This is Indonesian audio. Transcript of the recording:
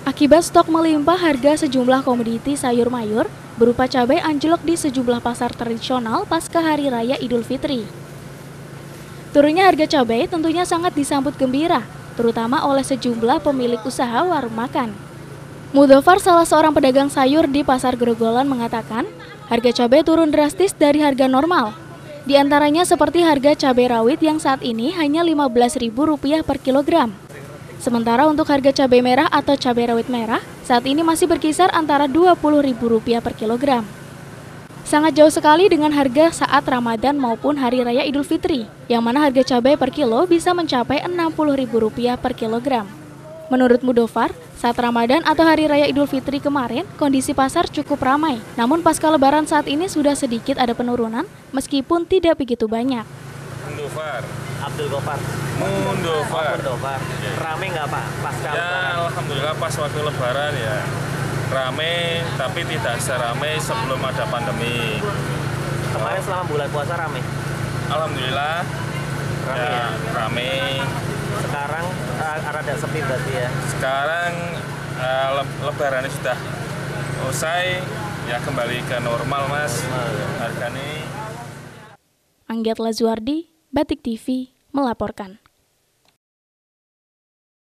Akibat stok melimpah, harga sejumlah komoditi sayur mayur berupa cabai anjlok di sejumlah pasar tradisional pasca Hari Raya Idul Fitri. Turunnya harga cabai tentunya sangat disambut gembira, terutama oleh sejumlah pemilik usaha warung makan. Mudofar, salah seorang pedagang sayur di Pasar Grogolan, mengatakan harga cabai turun drastis dari harga normal. Di antaranya seperti harga cabai rawit yang saat ini hanya Rp15.000 per kilogram. Sementara untuk harga cabai merah atau cabai rawit merah saat ini masih berkisar antara Rp20.000 per kilogram. Sangat jauh sekali dengan harga saat Ramadan maupun Hari Raya Idul Fitri, yang mana harga cabai per kilo bisa mencapai Rp60.000 per kilogram. Menurut Mudofar, saat Ramadan atau Hari Raya Idul Fitri kemarin, kondisi pasar cukup ramai. Namun pasca Lebaran saat ini sudah sedikit ada penurunan, meskipun tidak begitu banyak. Mudofar. Abdul Gofar. Mudofar. Rame nggak Pak pasca ya, Lebaran? Alhamdulillah pas waktu Lebaran ya rame, tapi tidak seramai sebelum ada pandemi. Kemarin selama bulan puasa rame? Alhamdulillah Rame ya? Rame. Sekarang rada sepi berarti ya? Sekarang Lebaran sudah usai, ya kembali ke normal Mas. Harganya. Anggiat Lazuardi, Batik TV, melaporkan.